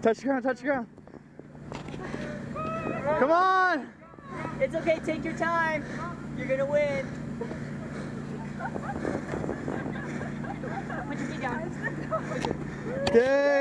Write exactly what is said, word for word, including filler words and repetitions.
Touch the ground, touch the ground. Come on! It's okay, take your time. You're gonna win. Put your feet down. Good.